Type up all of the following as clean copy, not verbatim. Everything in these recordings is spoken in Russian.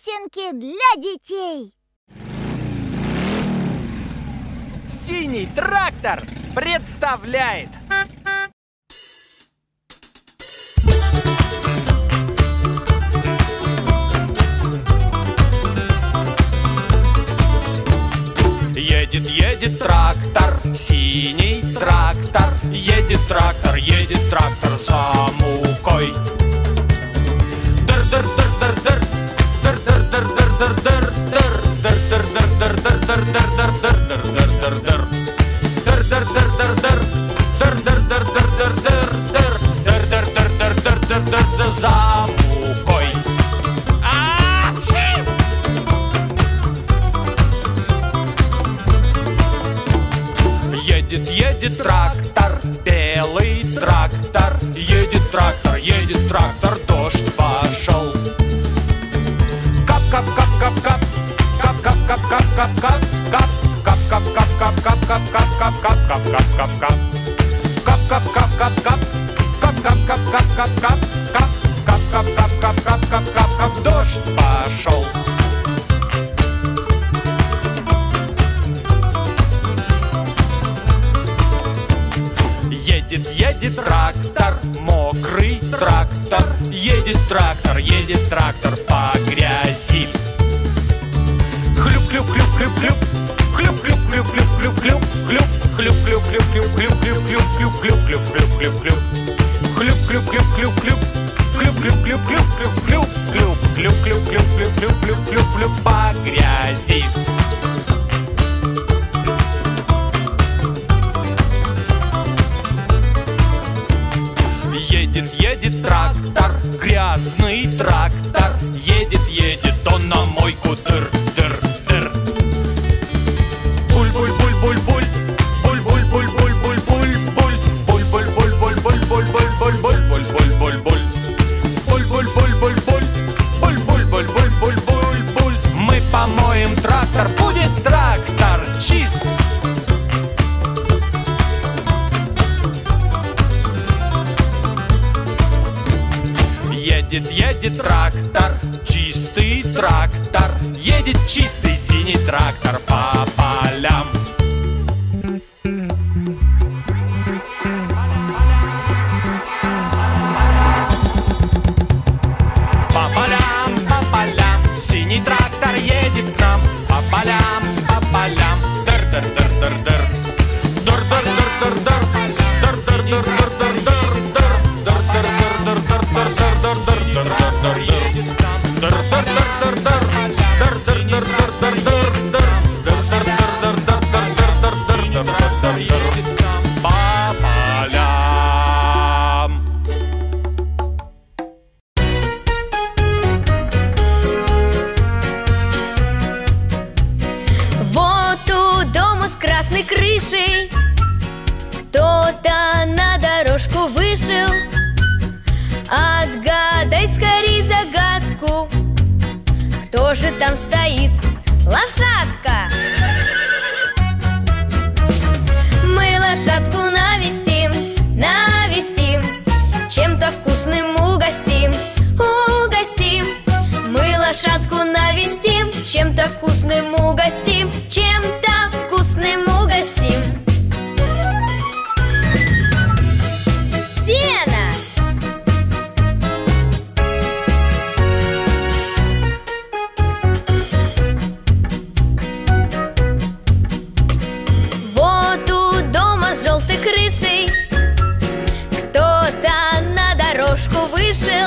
Песенки для детей. Синий трактор представляет. Едет трактор, синий трактор. Едет трактор за мукой. Дыр-дыр-дыр-дыр-дыр, дыр-дыр-дыр-дыр-дыр-дыр, дыр-дыр-дыр-дыр-дыр-дыр-дыр-дыр-дыр-дыр, дыр-дыр-дыр-дыр-дыр, дыр-дыр-дыр-дыр-дыр-дыр, дыр-дыр-дыр-дыр-дыр-дыр-дыр за мукой. Едет трактор, белый трактор. Едет трактор, дождь пошел. Кап-кап-кап-кап-кап, кап-кап-кап-кап-кап-кап, кап-кап-кап-кап-кап-кап-кап-кап-кап-кап-кап, кап-кап-кап-кап-кап, кап-кап-кап-кап-кап-кап, кап-кап-кап-кап-кап-кап-кап, дождь пошел. Едет трактор, мокрый трактор. Едет трактор по грязи. Хлюп-хлюп-хлюп-хлюп-хлюп, хлюп-хлюп-хлюп-хлюп-хлюп-хлюп, хлюп-хлюп-хлюп-хлюп-хлюп-хлюп-хлюп-хлюп-хлюп-хлюп, хлюп-хлюп-хлюп-хлюп, хлюп-хлюп-хлюп-хлюп-хлюп, хлюп-хлюп-хлюп-хлюп-хлюп-хлюп-хлюп по грязи. Едет трактор, грязный трактор. Едет он на мойку. Дыр-дыр-дыр. Буль-буль-буль-буль-буль, буль-буль-буль-буль-буль-буль, буль-буль-буль-буль-буль-буль-буль-буль-буль-буль-буль, буль-буль-буль-буль-буль, буль-буль-буль-буль-буль-буль. Мы помоем трактор, будет трактор чист. Едет трактор, чистый трактор. Едет чистый синий трактор по полям. По полям, синий трактор едет к нам. По полям, дыр-дыр-дыр-дыр-дыр, дыр-дыр-дыр-дыр-дыр, дыр-дыр-дыр-дыр-дыр-дыр. Вот у дома с красной крышей кто-то на дорожку вышел. Отгадай скорей загадку, кто же там стоит? Лошадка! Мы лошадку навестим, чем-то вкусным угостим. Мы лошадку навестим, чем-то вкусным угостим. Сено! Вот у дома с желтой крышей кто-то на дорожку вышел.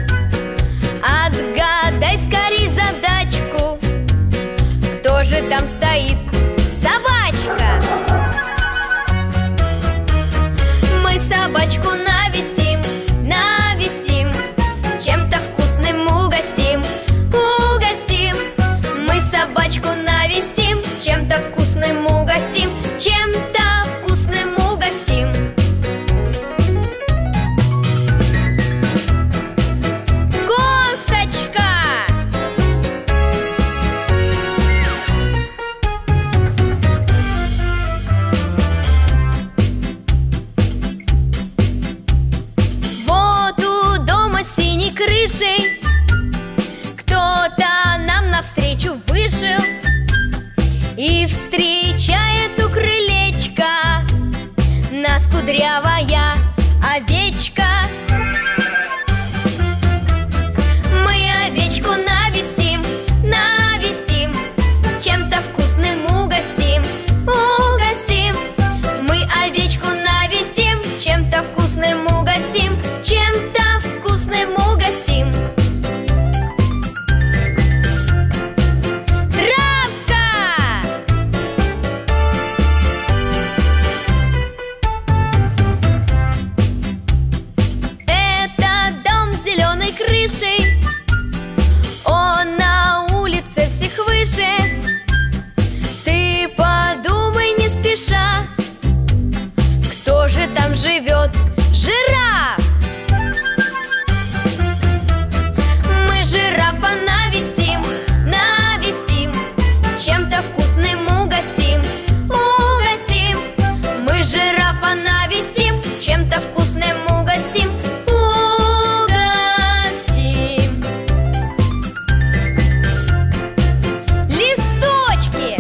Отгадай скорей задачку, кто же там стоит? Собачка! Мы собачку навестим, чем-то вкусным угостим. Мы собачку навестим, чем-то вкусным угостим. Косточка! кудрявая овечка. Мы овечку навестим, навестим, чем-то вкусным угостим, угостим. Мы овечку навестим, чем-то вкусным угостим, чем-то вкусным угостим. Травка! Это дом с зеленой крышей, он на улице всех выше. Ты подумай не спеша, кто же там живет? Жираф! Мы жирафа навестим, навестим, чем-то вкусным угостим, угостим. Мы жирафа навестим, чем-то вкусным угостим, угостим. Листочки!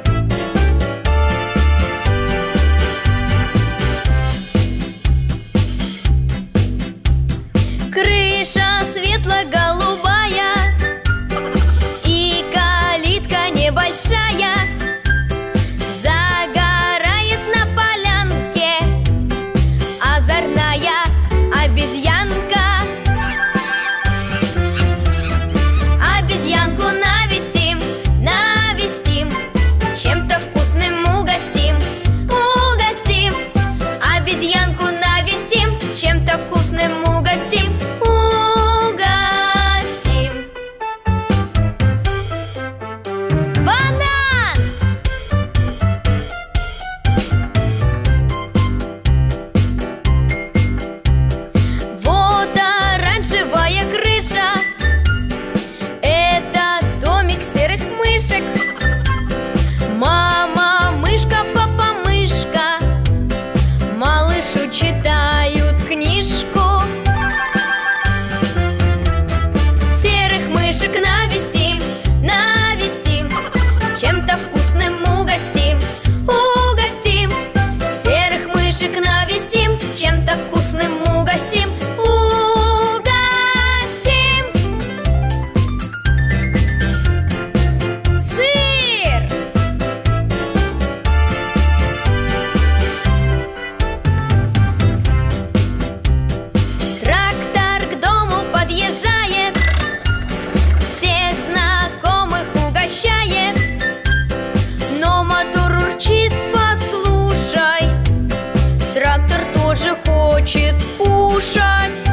Крыша светло-голубая и калитка небольшая. Загорает на полянке озорная обезьянка. Обезьянку навестим, навестим, чем-то вкусным угостим, угостим. Обезьянку навестим, чем-то вкусным угостим, угостим. Банан! Вот оранжевая крыша, это домик серых мышек. Мама мышка, папа мышка, малышу читают книжку. Серых мышек навестим, навестим, чем-то вкусным угостим, угостим. Серых мышек навестим, чем-то вкусным угостим, угостим. Сыр! Трактор к дому подъезжает, всех знакомых угощает. Но мотор урчит, послушай, трактор тоже хочет кушать.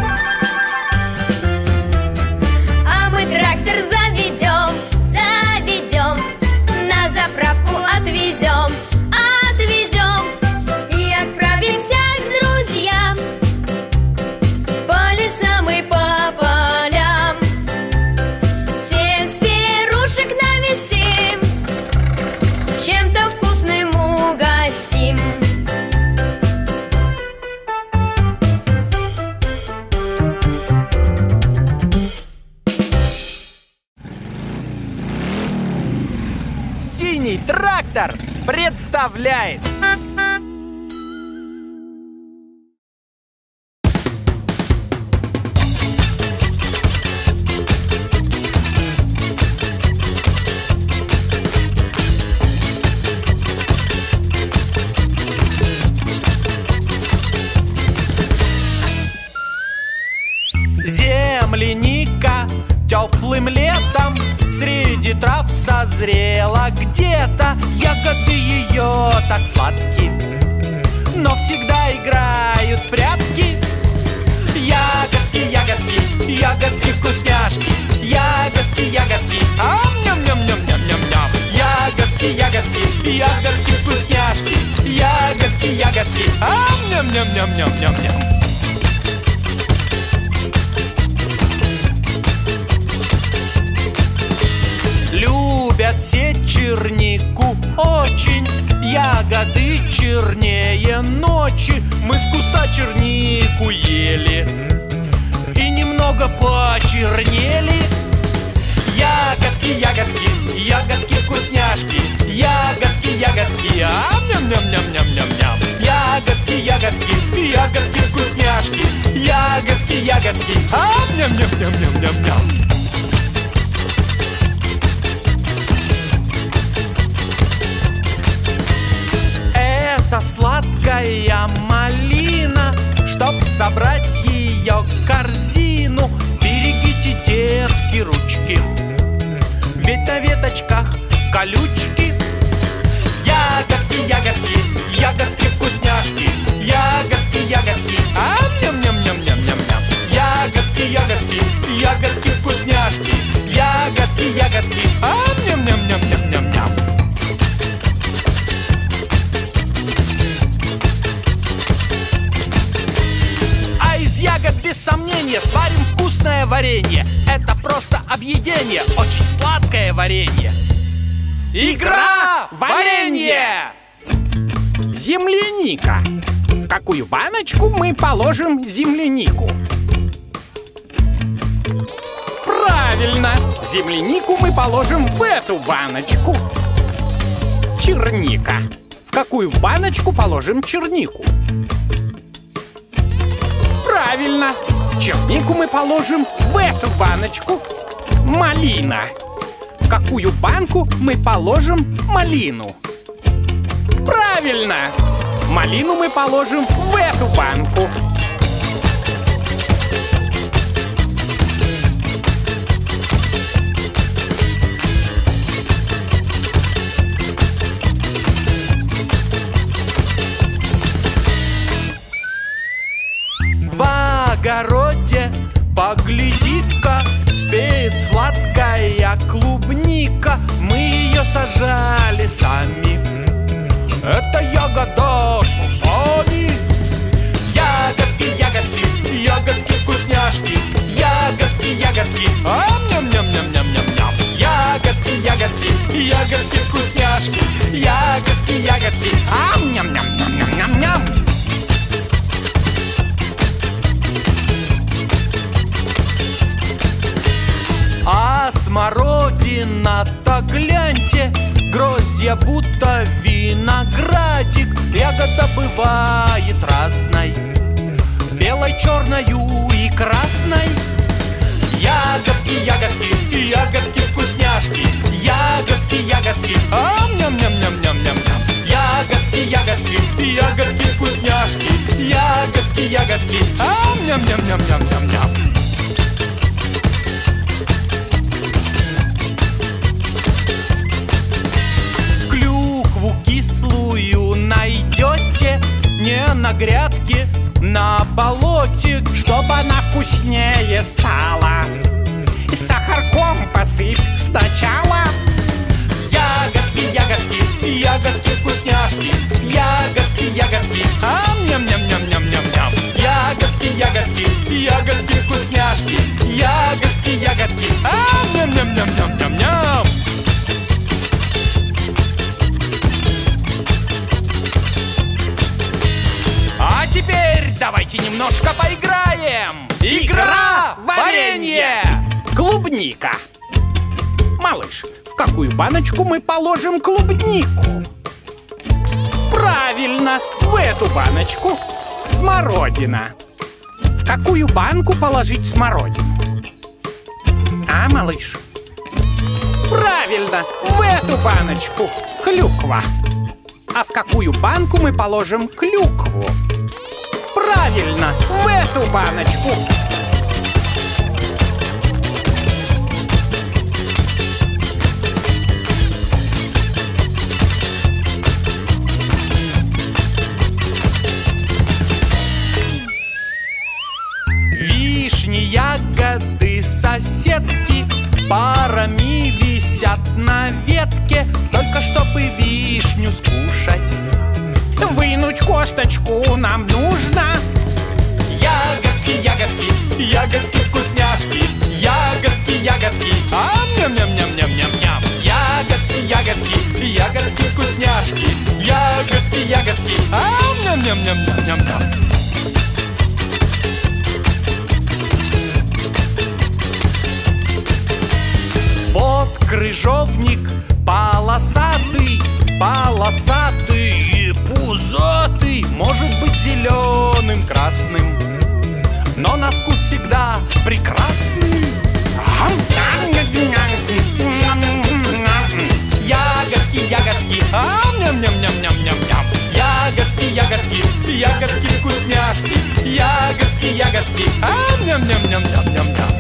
А мы трактор заведем, заведем, на заправку отвезем, отвезем и отправимся к друзьям по лесам и по полям. Всех зверушек навестим, чем-то вкусным угостим. Синий трактор представляет земляника теплым летом среди трав созрела где-то. Ягоды ее так сладки, но всегда играют в прятки. Ягодки, ягодки, ягодки вкусняшки, ягодки, ягодки, ам-ням-ням-ням-ням-ням-ням. Ягодки, ягодки, ягодки вкусняшки, ягодки, ягодки, ам-ням-ням-ням-ням-ням-ням. Любят все чернику очень, ягоды чернее ночи. Мы с куста чернику ели и немного почернели. Ягодки, ягодки, ягодки вкусняшки, ягодки, ягодки, ам-ням-ням-ням-ням-ням-ням. Ягодки, ягодки, ягодки, ягодки вкусняшки, ягодки, ягодки, ням-ням-ням-ням-ням-ням. Это сладкая малина, чтоб собрать ее в корзину. Берегите, детки, ручки, ведь на веточках колючки. Ягодки, ягодки, ягодки вкусняшки, ягодки, ягодки, ням-ням-ням-ням-ням-ням. Ягодки, ягодки, ягодки вкусняшки, ягодки, ягодки, ням-ням-ням-ням-ням-ням. А из ягод без сомнения сварим вкусное варенье. Это просто объедение, очень сладкое варенье. Игра варенье! Земляника. В какую баночку мы положим землянику? Правильно! Землянику мы положим в эту баночку. Черника. В какую баночку положим чернику? Правильно! Чернику мы положим в эту баночку. Малина. В какую банку мы положим малину? Правильно! Малину мы положим в эту банку. В огороде погляди-ка, спеет сладкая клубника. Мы ее сажали сами. Это ягода Сусани. Ягодки, ягодки, ягодки вкусняшки, ягодки, ягодки, ням-ням-ням-ням-ням-ням. Ягодки, ягодки, ягодки вкусняшки, ягодки, ягодки, ням-ням-ням-ням-ням-ням. А смородина-то гляньте, гроздья будто виноградик. Ягода бывает разной, белой, черною и красной. Ягодки, ягодки, ягодки вкусняшки, ягодки, ягодки, ням-ням-ням-ням-ням-ням. Ягодки, ягодки, ягодки вкусняшки, ягодки, ягодки, ням-ням-ням-ням-ням-ням. Кислую найдете не на грядке, на болоте. Чтобы она вкуснее стала, сахарком посыпь сначала. Ягодки, ягодки, ягодки вкусняшки, ягодки, ягодки, ням-ням-ням-ням-ням-ням. Ягодки, ягодки, ягодки вкусняшки, ягодки, ягодки, ням-ням-ням-ням-ням-ням. А теперь давайте немножко поиграем. Игра варенье! Клубника. Малыш, в какую баночку мы положим клубнику? Правильно, в эту баночку. Смородина. В какую банку положить смородину? Малыш? Правильно, в эту баночку. Клюква. А в какую банку мы положим клюкву? Правильно, в эту баночку. Вишни, ягоды, соседки парами висят на ветке. Только чтобы вишню скушать, вынуть косточку нам нужно. Ягодки, ягодки, ягодки вкусняшки, ягодки, ягодки, ням-ням-ням-ням-ням-ням. Ягодки, ягодки, ягодки вкусняшки, ягодки, ягодки, ням-ням-ням-ням-ням-ням. Вот крыжовник полосатый, полосатый, Пузатый может быть зеленым, красным, но на вкус всегда прекрасный. Ягодки, ягодки, ням-ням-ням-ням-ням-ням. Ягодки, ягодки, ягодки вкусняшки. Ягодки, ягодки, ням-ням-ням-ням-ням-ням.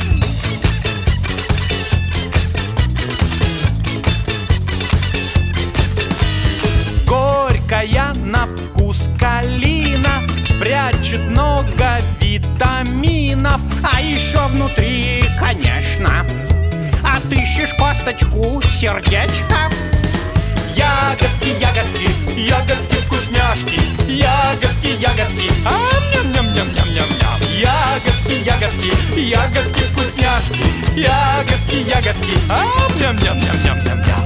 Горькая на вкус калина прячет много витаминов. А еще внутри, конечно, отыщешь косточку сердечка. Ягодки, ягодки, ягодки вкусняшки. Ягодки, ягодки, ням-ням-ням-ням-ням-ням. Ягодки, ягодки, ягодки вкусняшки. Ягодки, ягодки, ням-ням-ням-ням-ням-ням.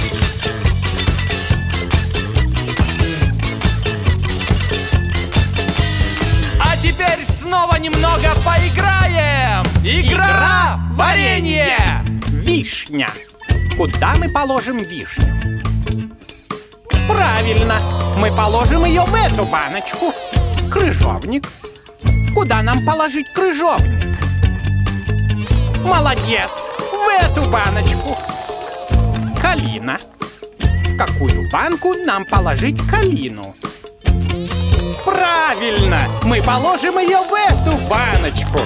А теперь снова немного поиграем. Игра варенье. Вишня. Куда мы положим вишню? Правильно, мы положим ее в эту баночку. Крыжовник. Куда нам положить крыжовник? Молодец, в эту баночку. Калина. В какую банку нам положить калину? Правильно, мы положим ее в эту баночку.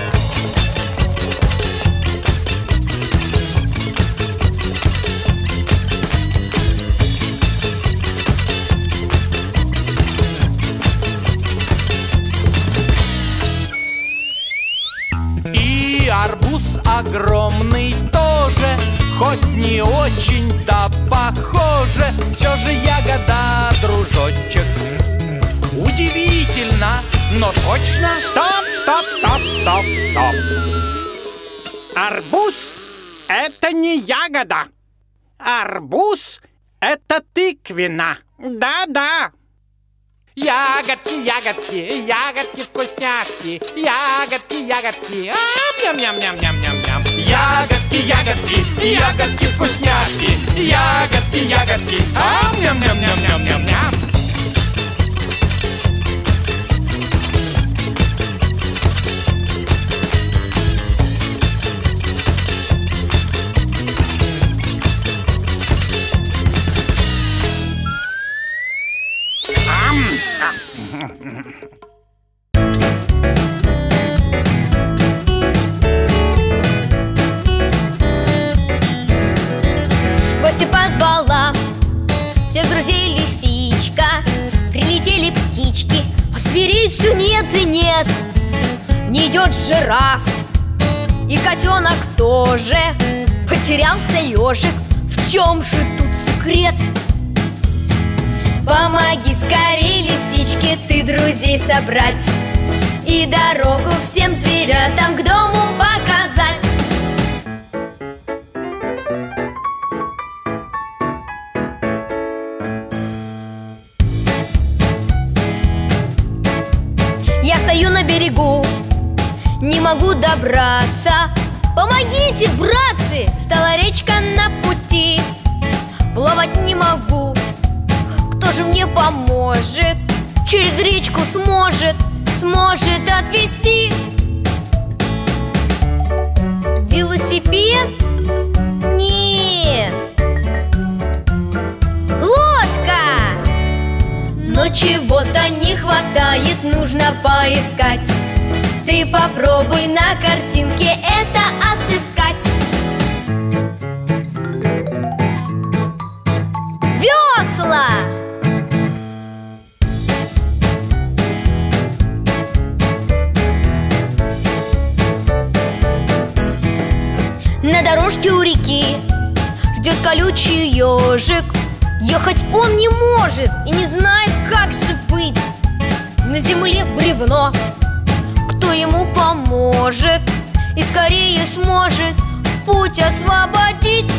И арбуз огромный тоже, хоть не очень-то похоже, все же ягода, дружочек. Удивительно, но точно. Стоп, стоп, стоп, стоп, стоп. Арбуз — это не ягода. Арбуз — это тыквина. Да-да. Ягодки, ягодки, ягодки вкусняшки. Ягодки, ягодки, ням-ням-ням-ням-ням-ням. Ягодки, ягодки, ягодки вкусняшки. Ягодки, ягодки, ням-ням-ням-ням-ням-ням. Гости позвала всех друзей лисичка. Прилетели птички, а зверей все нет и нет. Не идет жираф, и котенок тоже. Потерялся ежик, в чем же тут секрет? Помоги скорей, лисичке, ты друзей собрать и дорогу всем зверятам к дому показать. Я стою на берегу, не могу добраться. Помогите, братцы, встала речка на пути. Плавать не могу, кто же мне поможет? Через речку сможет отвезти. Велосипед? Нет. Лодка! Но чего-то не хватает, нужно поискать. Ты попробуй на картинке это отыскать. Весла! На дорожке у реки ждет колючий ежик. Ехать он не может и не знает, как же быть. На земле бревно, кто ему поможет и скорее сможет путь освободить?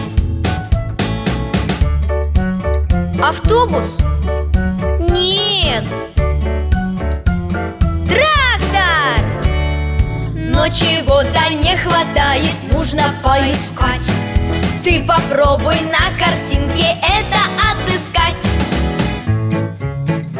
Автобус? Нет. Трактор! Но чего-то не хватает, нужно поискать. Ты попробуй на картинке это отыскать.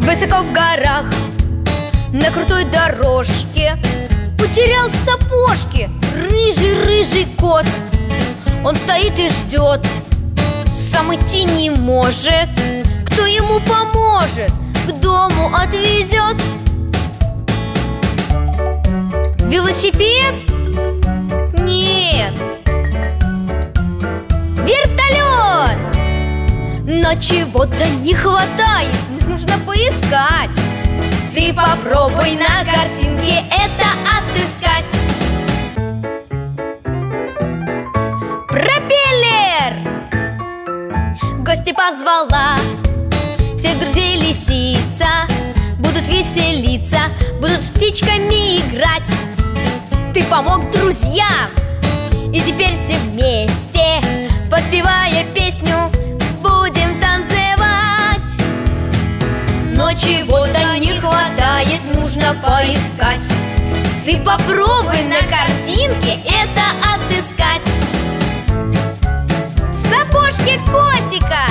Высоко в горах, на крутой дорожке, потерял сапожки рыжий-рыжий кот. Он стоит и ждет, сам идти не может. Кто ему поможет, к дому отвезет? Велосипед? Нет. Вертолет! Но чего-то не хватает, нужно поискать. Ты попробуй на картинке это отыскать. Пропеллер! Гости позвала всех друзей лисица. Будут веселиться, будут с птичками играть. Ты помог друзьям, и теперь все вместе, подпевая песню, будем танцевать. Но чего-то не хватает, нужно поискать. Ты попробуй на картинке это отыскать. Сапожки котика.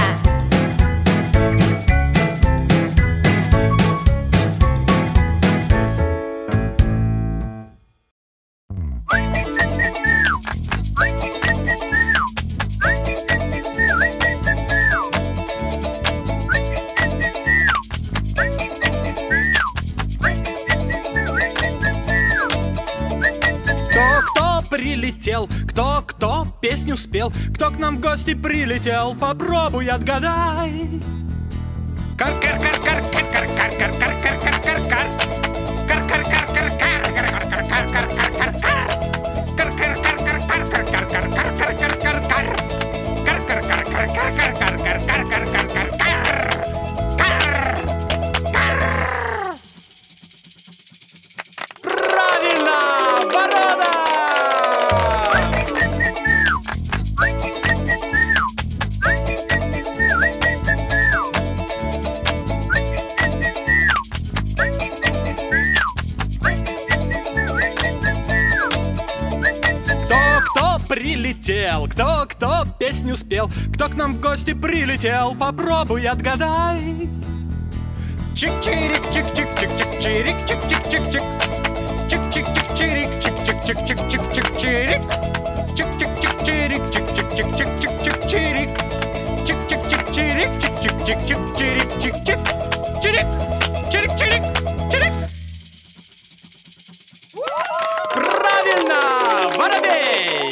Прилетел, кто песню спел, кто к нам в гости прилетел, попробуй отгадай. Прилетел, кто песню спел, кто к нам в гости прилетел, попробуй отгадай. Чик-чирик, чик-чик-чик-чик, чирик, чик-чик-чик-чик, чик-чик-чик-чирик, чик-чик-чик-чик-чик-чирик, чик-чик-чик-чирик, чик-чик-чик-чик-чик-чирик, чик-чик-чик-чирик, чик-чик-чик-чик-чирик, чик-чик, чирик, чирик-чирик, чирик. Правильно, воробей!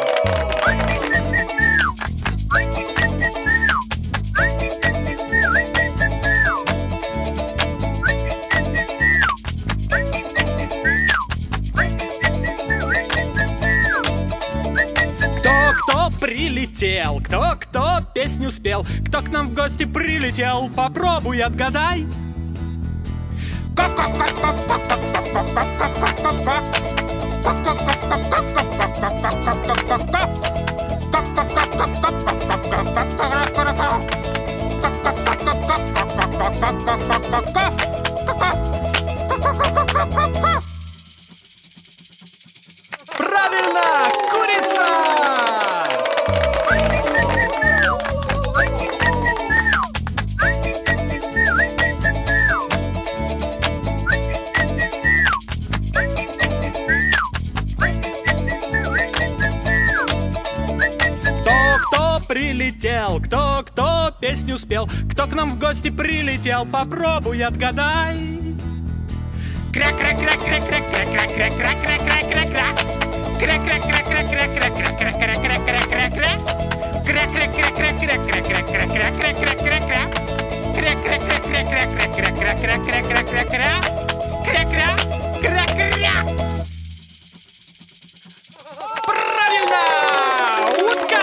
Прилетел, кто песню спел, кто к нам в гости прилетел, попробуй отгадай. Правильно, курица! Прилетел, кто песню спел, кто к нам в гости прилетел, попробуй отгадай. Правильно! Утка!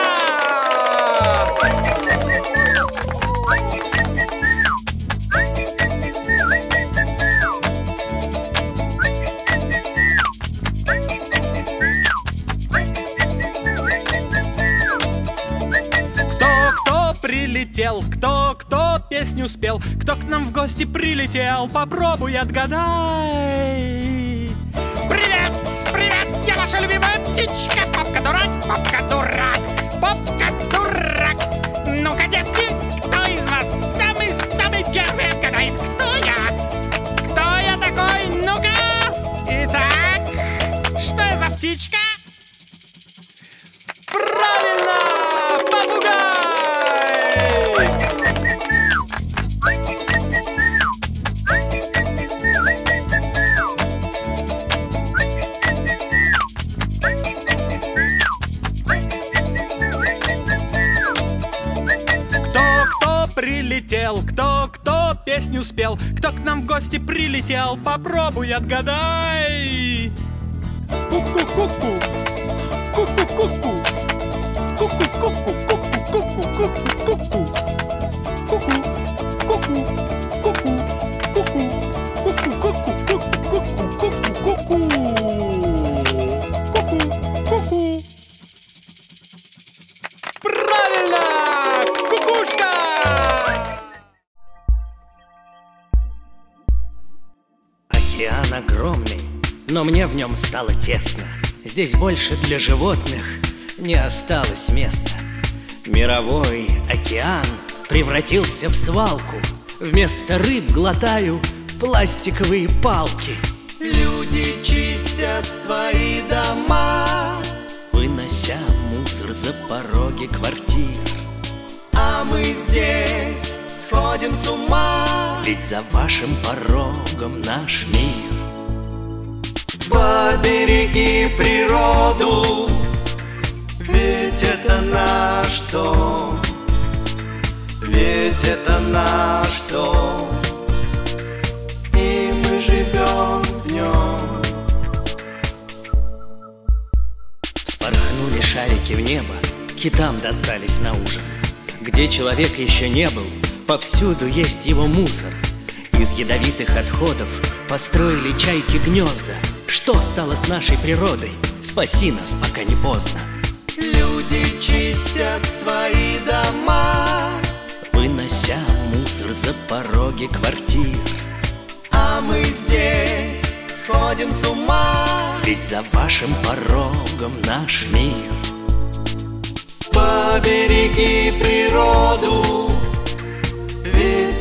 Прилетел, кто песню спел, кто к нам в гости прилетел, попробуй отгадай. Привет, привет, я ваша любимая птичка, Попка-дурак, Попка-дурак, Попка-дурак. Ну-ка, детки, кто из вас самый-самый первый отгадает, кто я? птичка? Правильно! Попугай! Кто прилетел, кто песню спел, кто к нам в гости прилетел, попробуй отгадай. Ку-ку-ку-ку, ку-ку-ку-ку, ку-ку-ку-ку, ку-ку-ку-ку-ку-ку, ку-ку, ку-ку, ку-ку, ку-ку, ку-ку-ку-ку, ку-ку-ку-ку-ку-ку, ку-ку-ку. Правильно! Кукушка! Океан огромный, но мне в нем стало тесно. Здесь больше для животных не осталось места. Мировой океан превратился в свалку. Вместо рыб глотаю пластиковые палки. Люди чистят свои дома, вынося мусор за пороги квартир. А мы здесь сходим с ума, ведь за вашим порогом наш мир. Побереги природу, ведь это наш дом, ведь это наш дом, и мы живем в нем. Вспорхнули шарики в небо, китам достались на ужин. Где человек еще не был, повсюду есть его мусор. Из ядовитых отходов построили чайки гнезда. Что стало с нашей природой? Спаси нас, пока не поздно. Люди чистят свои дома, вынося мусор за пороги квартир. А мы здесь сходим с ума, ведь за вашим порогом наш мир. Побереги природу, ведь